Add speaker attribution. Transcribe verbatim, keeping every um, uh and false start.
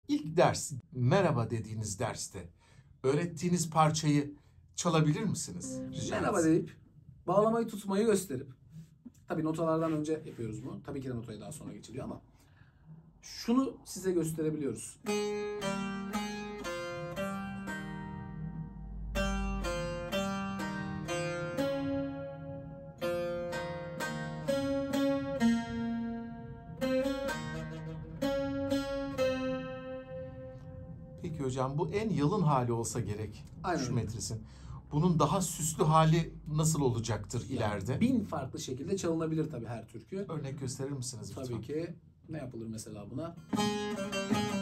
Speaker 1: İlk ders, merhaba dediğiniz derste öğrettiğiniz parçayı çalabilir misiniz? Rica
Speaker 2: Merhaba
Speaker 1: etsem.
Speaker 2: deyip bağlamayı tutmayı gösterip, tabii notalardan önce yapıyoruz bunu. Tabii ki de notaya daha sonra geçiliyor ama şunu size gösterebiliyoruz.
Speaker 1: Peki hocam, bu en yalın hali olsa gerek
Speaker 2: Aynen
Speaker 1: şu
Speaker 2: öyle.
Speaker 1: metrisin. Bunun daha süslü hali nasıl olacaktır ileride?
Speaker 2: Bin farklı şekilde çalınabilir tabii her türkü.
Speaker 1: Örnek gösterir misiniz lütfen?
Speaker 2: Tabii ki ne yapılır mesela buna?